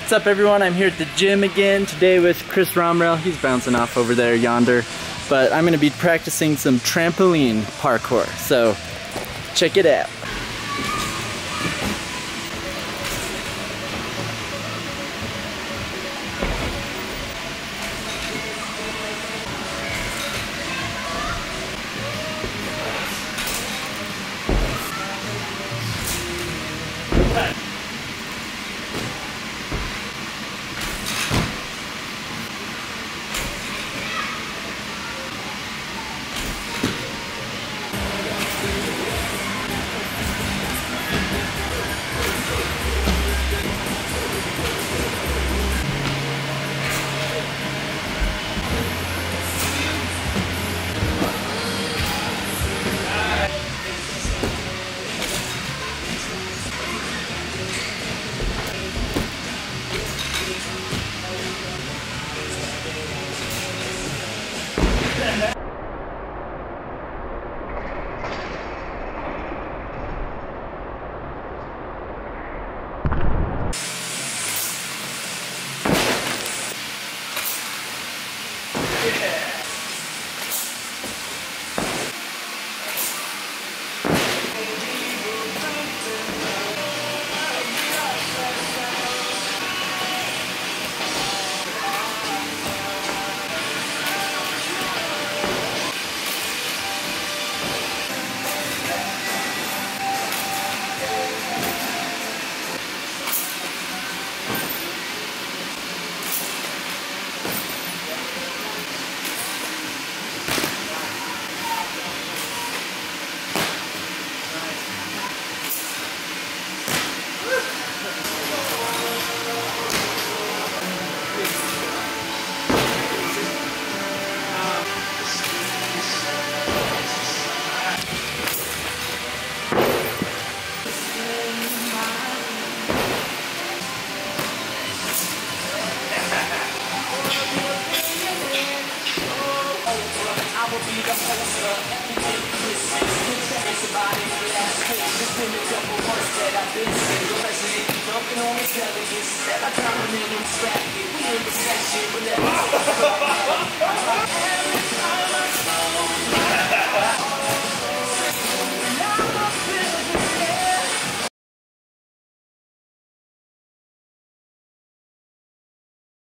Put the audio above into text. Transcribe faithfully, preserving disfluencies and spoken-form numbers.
What's up everyone, I'm here at the gym again today with Chris Romrell. He's bouncing off over there yonder. But I'm gonna be practicing some trampoline parkour, so check it out. Intelligence, that I come in and scrap it. We in the section, but let me